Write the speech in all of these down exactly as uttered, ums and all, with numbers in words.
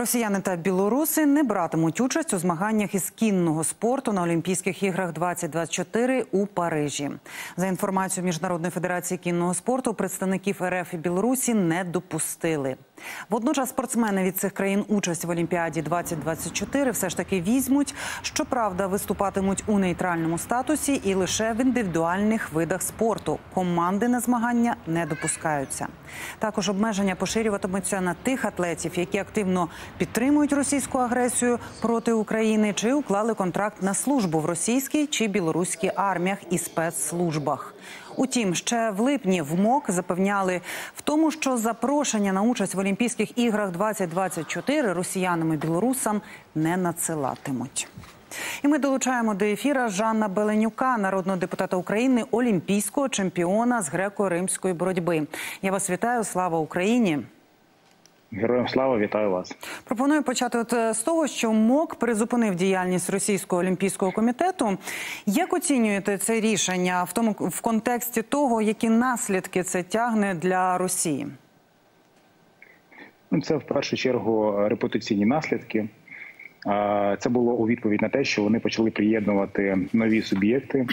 Росіяни та білоруси не братимуть участь у змаганнях із кінного спорту на Олімпійських іграх двадцять двадцять чотири у Парижі. За інформацією Міжнародної федерації кінного спорту, представників РФ і Білорусі не допустили. Водночас спортсмени від цих країн участь в Олімпіаді двадцять двадцять чотири все ж таки візьмуть. Щоправда, виступатимуть у нейтральному статусі і лише в індивідуальних видах спорту. Команди на змагання не допускаються. Також обмеження поширюватимуться на тих атлетів, які активно підтримують російську агресію проти України чи уклали контракт на службу в російській чи білоруській арміях і спецслужбах. Утім, ще в липні в МОК запевняли в тому, що запрошення на участь в Олімпійських іграх двадцять двадцять чотири росіянам і білорусам не надсилатимуть. І ми долучаємо до ефіра Жана Беленюка, народного депутата України, олімпійського чемпіона з греко-римської боротьби. Я вас вітаю, слава Україні! Героям слава, вітаю вас. Пропоную почати от з того, що МОК призупинив діяльність Російського олімпійського комітету. Як оцінюєте це рішення в тому в контексті того, які наслідки це тягне для Росії? Це в першу чергу репутаційні наслідки. Це було у відповідь на те, що вони почали приєднувати нові суб'єкти,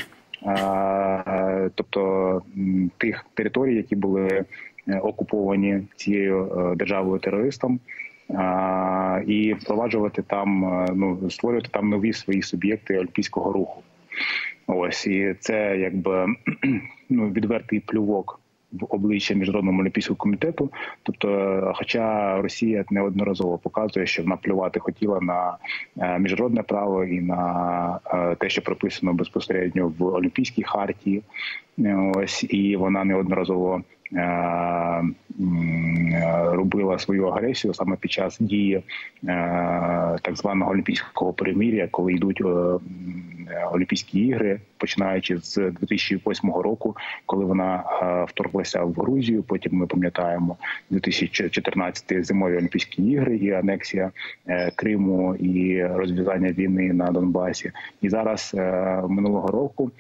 тобто тих територій, які були окуповані цією державою-терористом, і впроваджувати там, ну, створювати там нові свої суб'єкти олімпійського руху. Ось, і це якби ну, відвертий плювок в обличчя Міжнародному олімпійському комітету. Тобто, хоча Росія неодноразово показує, що вона плювати хотіла на міжнародне право і на те, що прописано безпосередньо в Олімпійській хартії. Ось, і вона неодноразово робила свою агресію саме під час дії так званого олімпійського перемир'я, коли йдуть Олімпійські ігри, починаючи з дві тисячі восьмого року, коли вона вторглася в Грузію. Потім ми пам'ятаємо дві тисячі чотирнадцятий зимові Олімпійські ігри і анексія Криму і розв'язання війни на Донбасі. І зараз минулого року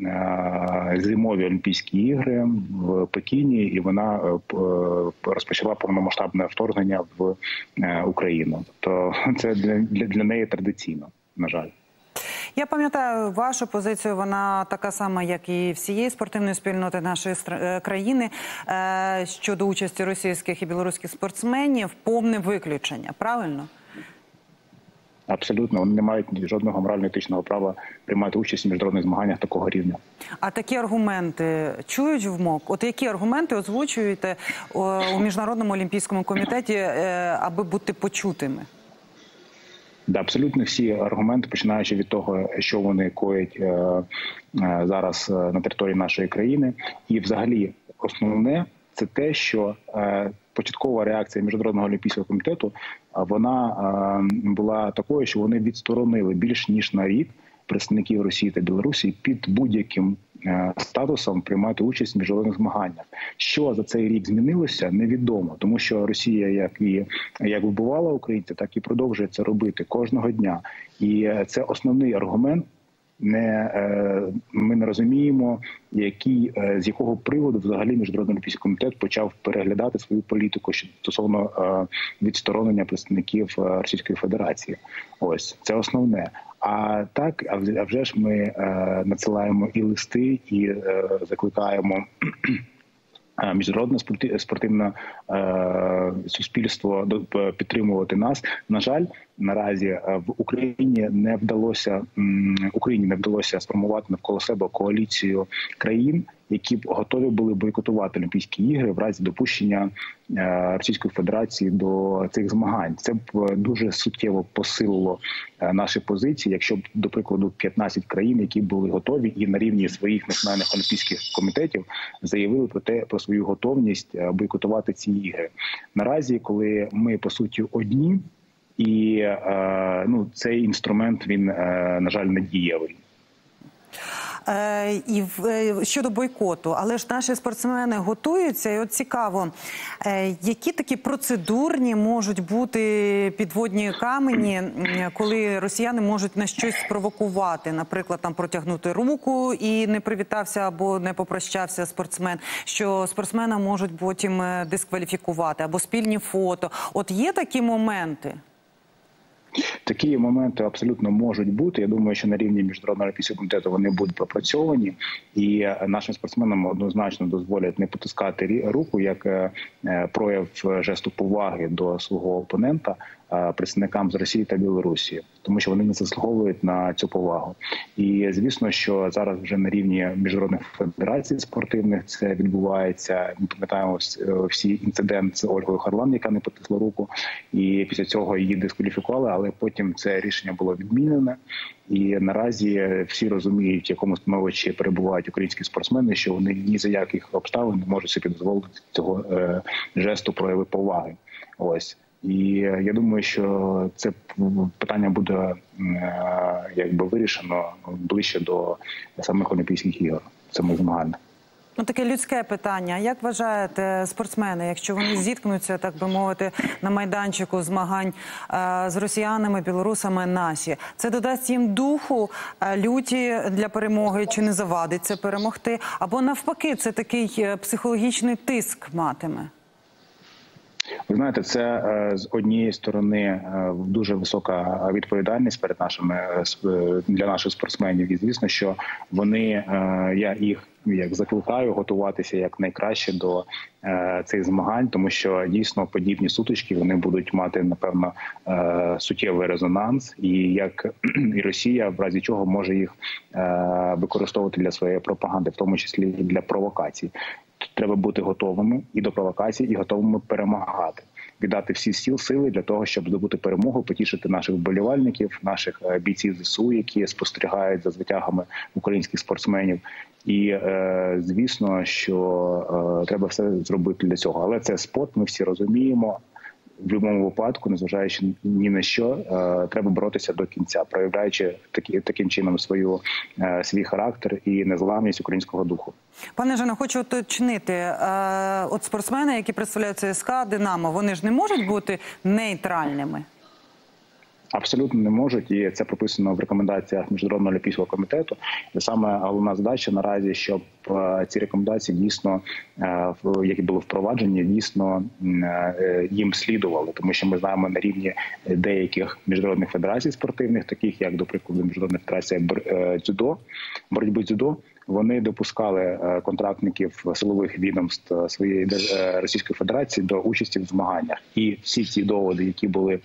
зимові Олімпійські ігри в Пекіні, і вона розпочала повномасштабне вторгнення в Україну. Тобто це для, для неї традиційно, на жаль. Я пам'ятаю вашу позицію, вона така сама, як і всієї спортивної спільноти нашої країни, щодо участі російських і білоруських спортсменів, повне виключення, правильно? Абсолютно, вони не мають жодного морально-етичного права приймати участь у міжнародних змаганнях такого рівня. А такі аргументи чують в МОК? От які аргументи озвучуєте у Міжнародному олімпійському комітеті, аби бути почутими? Да, абсолютно всі аргументи, починаючи від того, що вони коять е, е, зараз на території нашої країни. І взагалі основне – це те, що е, початкова реакція Міжнародного олімпійського комітету, вона е, була такою, що вони відсторонили більш ніж на рік представників Росії та Білорусі під будь-яким статусом приймати участь в міжнародних змаганнях. Що за цей рік змінилося, невідомо, тому що Росія, як і як вбивала українців, так і продовжує це робити кожного дня. І це основний аргумент. Не, ми не розуміємо, який, з якого приводу взагалі Міжнародний олімпійський комітет почав переглядати свою політику стосовно відсторонення представників Російської Федерації. Ось, це основне. А так, а вже ж ми е, надсилаємо і листи, і е, закликаємо міжнародне спортивне е, суспільство підтримувати нас. На жаль, наразі в Україні не вдалося Україні не вдалося сформувати навколо себе коаліцію країн, які б готові були бойкотувати Олімпійські ігри в разі допущення Російської Федерації до цих змагань. Це б дуже суттєво посилило наші позиції, якщо б, до прикладу, п'ятнадцять країн, які були готові і на рівні своїх національних олімпійських комітетів заявили про те, про свою готовність бойкотувати ці ігри. Наразі, коли ми, по суті, одні, і е, ну, цей інструмент, він, е, на жаль, не дієвий. Е, і в, е, щодо бойкоту, але ж наші спортсмени готуються, і от цікаво, е, які такі процедурні можуть бути підводні камені, коли росіяни можуть на щось спровокувати, наприклад, там протягнути руку і не привітався або не попрощався спортсмен, що спортсмена можуть потім дискваліфікувати, або спільні фото. От є такі моменти? Такі моменти абсолютно можуть бути. Я думаю, що на рівні Міжнародного олімпійського комітету вони будуть пропрацьовані, і нашим спортсменам однозначно дозволять не потискати руку як прояв жесту поваги до свого опонента представникам з Росії та Білорусі, тому що вони не заслуговують на цю повагу. І звісно, що зараз вже на рівні міжнародних федерацій спортивних це відбувається. Ми пам'ятаємо всі інцидент з Ольгою Харлан, яка не потисла руку, і після цього її дискваліфікували, але потім це рішення було відмінене. І наразі всі розуміють, в якому становищі перебувають українські спортсмени, що вони ні за яких обставин не можуть собі дозволити цього е, жесту прояви поваги. Ось. І я думаю, що це питання буде е, якби вирішено ближче до самих Олімпійських ігор, самих змагань. Ну, таке людське питання. Як вважаєте, спортсмени, якщо вони зіткнуться, так би мовити, на майданчику змагань е, з росіянами, білорусами наші, це додасть їм духу, е, люті для перемоги, чи не завадить це перемогти? Або навпаки, це такий психологічний тиск матиме? Ви знаєте, це з однієї сторони дуже висока відповідальність перед нашими для наших спортсменів. І звісно, що вони, я їх як закликаю готуватися як найкраще до цих змагань, тому що дійсно подібні сутички вони будуть мати, напевно, суттєвий резонанс, і як і Росія в разі чого може їх використовувати для своєї пропаганди, в тому числі і для провокацій. Треба бути готовими і до провокацій, і готовими перемагати, віддати всі сил, сили для того, щоб здобути перемогу, потішити наших вболівальників, наших бійців ЗСУ, які спостерігають за звитягами українських спортсменів. І, е, звісно, що е, треба все зробити для цього. Але це спорт, ми всі розуміємо. В будь-якому випадку, незважаючи ні на що, е, треба боротися до кінця, проявляючи такі, таким чином свою, е, свій характер і незламність українського духу. Пане Жено, хочу уточнити, е, от спортсмени, які представляють ЦСКА, Динамо, вони ж не можуть бути нейтральними? Абсолютно не можуть, і це прописано в рекомендаціях Міжнародного олімпійського комітету. І саме головна задача наразі, щоб ці рекомендації дійсно, які були впроваджені, дійсно їм слідували. Тому що ми знаємо на рівні деяких міжнародних федерацій спортивних, таких як, до прикладу, Міжнародна федерація дзюдо, боротьби дзюдо, вони допускали контрактників силових відомств своєї Російської Федерації до участі в змаганнях. І всі ці доводи, які були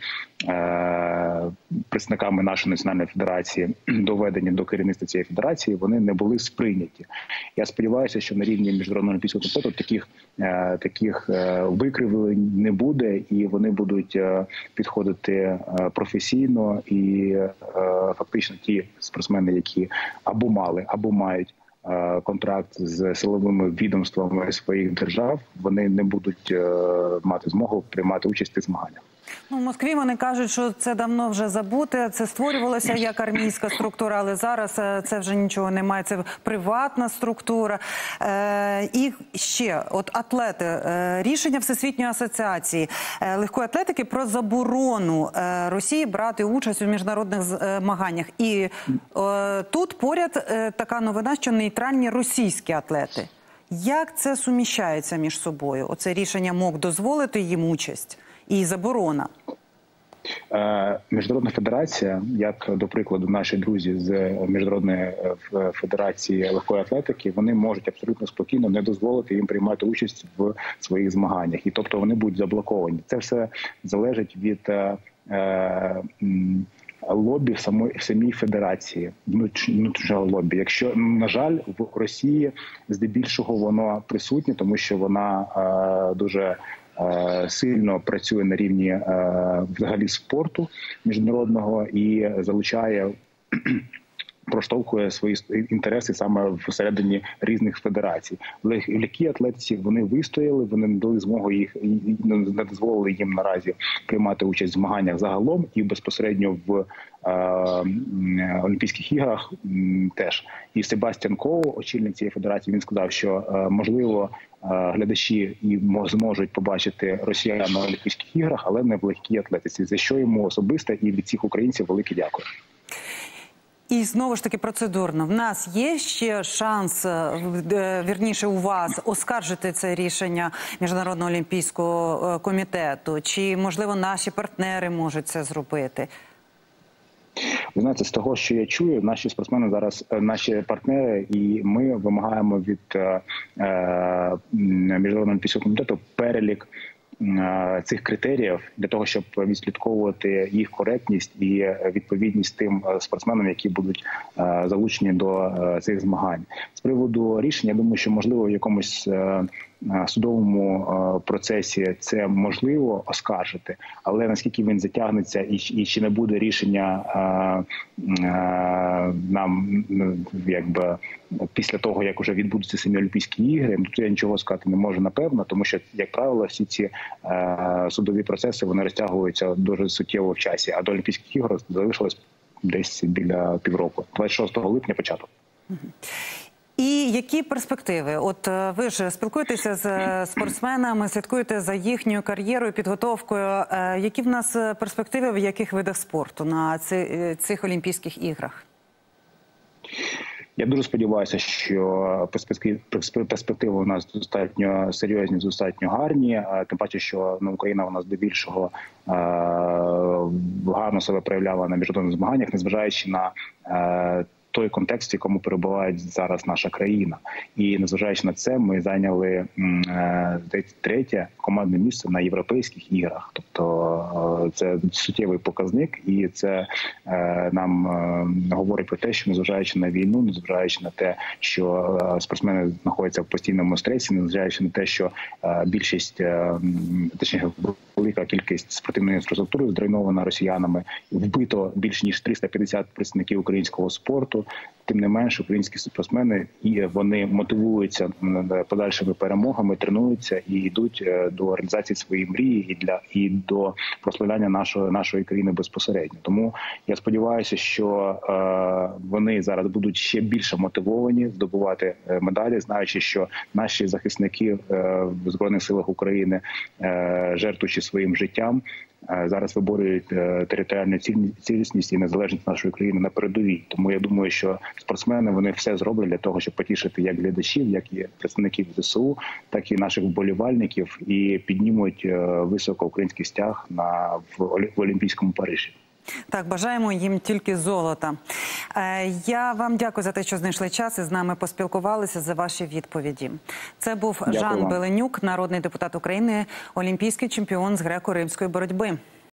представниками нашої національної федерації доведені до керівництва цієї федерації, вони не були сприйняті. Я сподіваюся, що на рівні Міжнародного олімпійського комітету таких, таких викривлень не буде, і вони будуть підходити професійно, і фактично ті спортсмени, які або мали, або мають контракт з силовими відомствами своїх держав, вони не будуть мати змогу приймати участь у змаганнях. Ну, в Москві вони кажуть, що це давно вже забуте, це створювалося як армійська структура, але зараз це вже нічого немає, це приватна структура. Е, і ще, от атлети, е, рішення Всесвітньої асоціації е, легкої атлетики про заборону е, Росії брати участь у міжнародних змаганнях. І е, тут поряд е, така новина, що нейтральні російські атлети. Як це суміщається між собою? Оце рішення МОК дозволити їм участь? І заборона. Міжнародна федерація, як, до прикладу, наші друзі з Міжнародної федерації легкої атлетики, вони можуть абсолютно спокійно не дозволити їм приймати участь в своїх змаганнях. І тобто вони будуть заблоковані. Це все залежить від е, лобі в самій, в самій федерації, внутрішнього лобі. Якщо, на жаль, в Росії здебільшого воно присутнє, тому що вона е, дуже сильно працює на рівні взагалі спорту міжнародного і залучає, проштовхує свої інтереси саме всередині різних федерацій. В легкій атлетиці вони вистояли, вони не дали змогу їх, не дозволили їм наразі приймати участь в змаганнях загалом і безпосередньо в е, Олімпійських іграх теж. І Себастьян Коу, очільник цієї федерації, він сказав, що е, можливо глядачі і зможуть побачити росіян на Олімпійських іграх, але не в легкій атлетиці, за що йому особисто і від всіх українців велике дякую. І знову ж таки процедурно. В нас є ще шанс, вірніше у вас, оскаржити це рішення Міжнародного олімпійського комітету? Чи, можливо, наші партнери можуть це зробити? Ви знаєте, з того, що я чую, наші спортсмени зараз, наші партнери, і ми вимагаємо від е, Міжнародного олімпійського комітету перелік цих критеріїв для того, щоб відслідковувати їх коректність і відповідність тим спортсменам, які будуть залучені до цих змагань. З приводу рішення, я думаю, що можливо в якомусь судовому процесі це можливо оскаржити, але наскільки він затягнеться і, і чи не буде рішення а, а, нам якби після того, як вже відбудуться самі Олімпійські ігри, тут я нічого сказати не можу напевно, тому що, як правило, всі ці а, судові процеси вони розтягуються дуже суттєво в часі, а до Олімпійських ігор залишилось десь біля півроку, двадцять шостого липня початок. І які перспективи? От ви ж спілкуєтеся з спортсменами, слідкуєте за їхньою кар'єрою, підготовкою. Які в нас перспективи в яких видах спорту на цих Олімпійських іграх? Я дуже сподіваюся, що перспективи у нас достатньо серйозні, достатньо гарні. Тим паче, що ну, Україна у нас до більшого е гарно себе проявляла на міжнародних змаганнях, незважаючи на е той контекст, в якому перебуває зараз наша країна. І незважаючи на це, ми зайняли е третє командне місце на європейських іграх. Тобто е це суттєвий показник, і це е нам е говорить про те, що незважаючи на війну, незважаючи на те, що е спортсмени знаходяться в постійному стресі, незважаючи на те, що е більшість, е точніше, велика кількість спортивної інфраструктури зруйнована росіянами, вбито більш ніж триста п'ятдесят представників українського спорту. Тим не менше, українські спортсмени і вони мотивуються подальшими перемогами, тренуються і йдуть до реалізації своєї мрії і для і до прославляння нашої нашої країни безпосередньо. Тому я сподіваюся, що е, вони зараз будуть ще більше мотивовані здобувати медалі, знаючи, що наші захисники е, в Збройних силах України, е, жертвуючи своїм життям, зараз виборюють територіальну цілісність і незалежність нашої країни на передовій. Тому я думаю, що спортсмени вони все зроблять для того, щоб потішити як глядачів, як і представників ЗСУ, так і наших вболівальників, і піднімуть високо український стяг на в Олімпійському Парижі. Так, бажаємо їм тільки золота. Я вам дякую за те, що знайшли час і з нами поспілкувалися, за ваші відповіді. Це був Дякую Жан вам. Беленюк, народний депутат України, олімпійський чемпіон з греко-римської боротьби.